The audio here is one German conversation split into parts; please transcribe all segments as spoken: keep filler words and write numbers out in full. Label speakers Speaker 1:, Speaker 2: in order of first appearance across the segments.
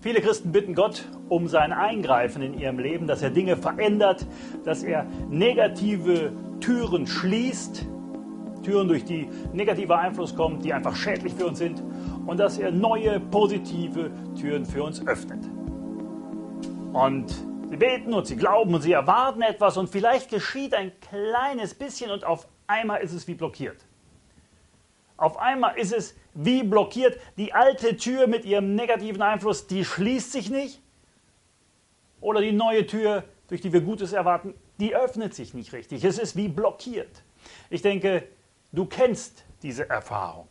Speaker 1: Viele Christen bitten Gott um sein Eingreifen in ihrem Leben, dass er Dinge verändert, dass er negative Türen schließt, Türen, durch die negativer Einfluss kommt, die einfach schädlich für uns sind, und dass er neue, positive Türen für uns öffnet. Und sie beten und sie glauben und sie erwarten etwas und vielleicht geschieht ein kleines bisschen und auf einmal ist es wie blockiert. Auf einmal ist es wie blockiert. Die alte Tür mit ihrem negativen Einfluss, die schließt sich nicht. Oder die neue Tür, durch die wir Gutes erwarten, die öffnet sich nicht richtig. Es ist wie blockiert. Ich denke, du kennst diese Erfahrung.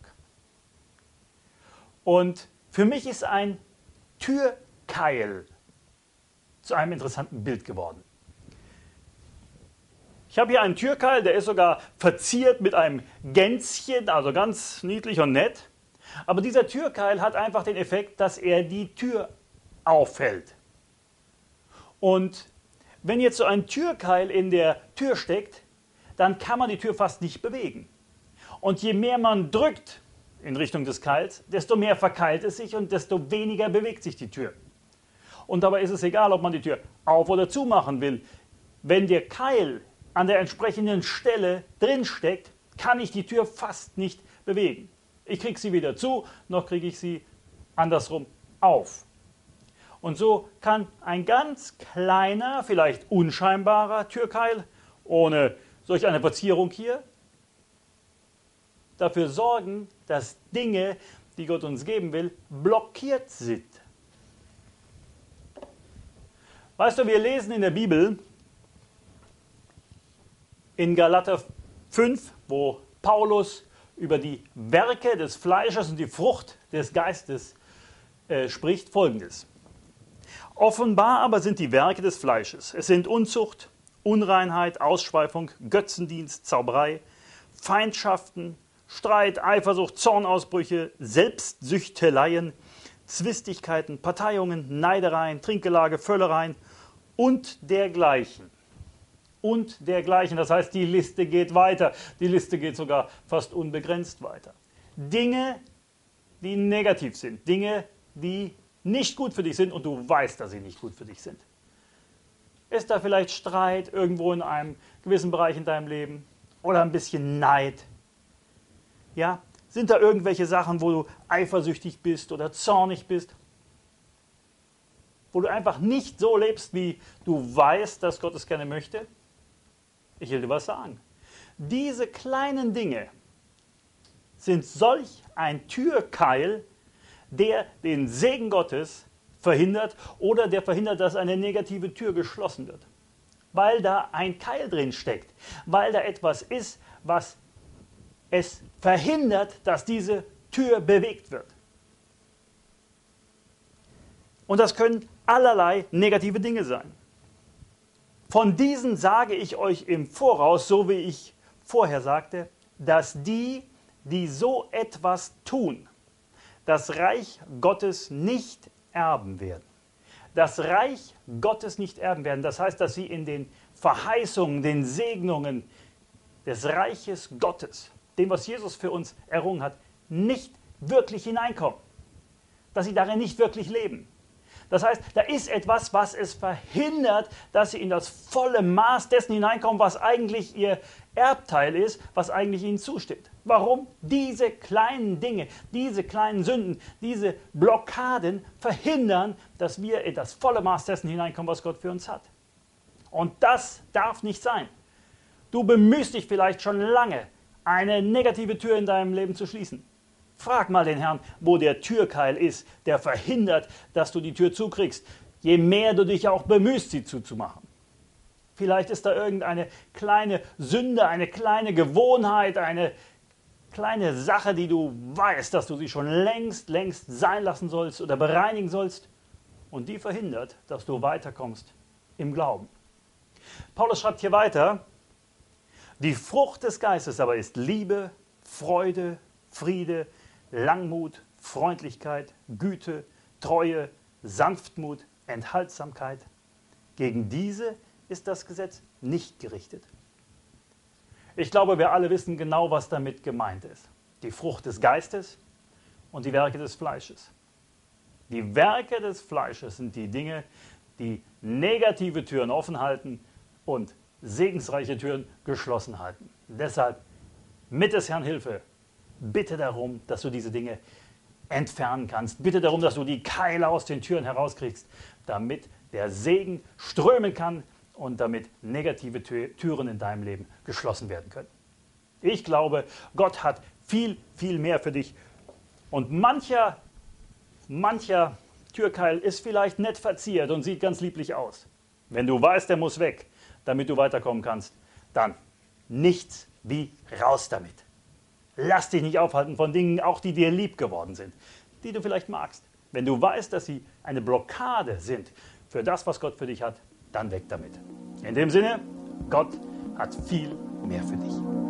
Speaker 1: Und für mich ist ein Türkeil zu einem interessanten Bild geworden. Ich habe hier einen Türkeil, der ist sogar verziert mit einem Gänschen, also ganz niedlich und nett. Aber dieser Türkeil hat einfach den Effekt, dass er die Tür aufhält. Und wenn jetzt so ein Türkeil in der Tür steckt, dann kann man die Tür fast nicht bewegen. Und je mehr man drückt in Richtung des Keils, desto mehr verkeilt es sich und desto weniger bewegt sich die Tür. Und dabei ist es egal, ob man die Tür auf- oder zumachen will. Wenn der Keil an der entsprechenden Stelle drin steckt, kann ich die Tür fast nicht bewegen. Ich kriege sie weder zu, noch kriege ich sie andersrum auf. Und so kann ein ganz kleiner, vielleicht unscheinbarer Türkeil, ohne solch eine Verzierung hier, dafür sorgen, dass Dinge, die Gott uns geben will, blockiert sind. Weißt du, wir lesen in der Bibel, in Galater fünf, wo Paulus über die Werke des Fleisches und die Frucht des Geistes äh, spricht, Folgendes. Offenbar aber sind die Werke des Fleisches. Es sind Unzucht, Unreinheit, Ausschweifung, Götzendienst, Zauberei, Feindschaften, Streit, Eifersucht, Zornausbrüche, Selbstsüchteleien, Zwistigkeiten, Parteiungen, Neidereien, Trinkgelage, Völlereien und dergleichen. Und dergleichen. Das heißt, die Liste geht weiter. Die Liste geht sogar fast unbegrenzt weiter. Dinge, die negativ sind. Dinge, die nicht gut für dich sind und du weißt, dass sie nicht gut für dich sind. Ist da vielleicht Streit irgendwo in einem gewissen Bereich in deinem Leben? Oder ein bisschen Neid? Ja? Sind da irgendwelche Sachen, wo du eifersüchtig bist oder zornig bist? Wo du einfach nicht so lebst, wie du weißt, dass Gott es gerne möchte? Ich will dir was sagen. Diese kleinen Dinge sind solch ein Türkeil, der den Segen Gottes verhindert oder der verhindert, dass eine negative Tür geschlossen wird. Weil da ein Keil drin steckt. Weil da etwas ist, was es verhindert, dass diese Tür bewegt wird. Und das können allerlei negative Dinge sein. Von diesen sage ich euch im Voraus, so wie ich vorher sagte, dass die, die so etwas tun, das Reich Gottes nicht erben werden. Das Reich Gottes nicht erben werden. Das heißt, dass sie in den Verheißungen, den Segnungen des Reiches Gottes, dem, was Jesus für uns errungen hat, nicht wirklich hineinkommen. Dass sie darin nicht wirklich leben. Das heißt, da ist etwas, was es verhindert, dass sie in das volle Maß dessen hineinkommen, was eigentlich ihr Erbteil ist, was eigentlich ihnen zusteht. Warum? Diese kleinen Dinge, diese kleinen Sünden, diese Blockaden verhindern, dass wir in das volle Maß dessen hineinkommen, was Gott für uns hat. Und das darf nicht sein. Du bemühst dich vielleicht schon lange, eine negative Tür in deinem Leben zu schließen. Frag mal den Herrn, wo der Türkeil ist, der verhindert, dass du die Tür zukriegst, je mehr du dich auch bemühst, sie zuzumachen. Vielleicht ist da irgendeine kleine Sünde, eine kleine Gewohnheit, eine kleine Sache, die du weißt, dass du sie schon längst, längst sein lassen sollst oder bereinigen sollst. Und die verhindert, dass du weiterkommst im Glauben. Paulus schreibt hier weiter, die Frucht des Geistes aber ist Liebe, Freude, Friede, Langmut, Freundlichkeit, Güte, Treue, Sanftmut, Enthaltsamkeit. Gegen diese ist das Gesetz nicht gerichtet. Ich glaube, wir alle wissen genau, was damit gemeint ist. Die Frucht des Geistes und die Werke des Fleisches. Die Werke des Fleisches sind die Dinge, die negative Türen offen halten und segensreiche Türen geschlossen halten. Deshalb mit des Herrn Hilfe, bitte darum, dass du diese Dinge entfernen kannst. Bitte darum, dass du die Keile aus den Türen herauskriegst, damit der Segen strömen kann und damit negative Türen in deinem Leben geschlossen werden können. Ich glaube, Gott hat viel, viel mehr für dich. Und mancher, mancher Türkeil ist vielleicht nett verziert und sieht ganz lieblich aus. Wenn du weißt, der muss weg, damit du weiterkommen kannst, dann nichts wie raus damit. Lass dich nicht aufhalten von Dingen, auch die dir lieb geworden sind, die du vielleicht magst. Wenn du weißt, dass sie eine Blockade sind für das, was Gott für dich hat, dann weg damit. In dem Sinne, Gott hat viel mehr für dich.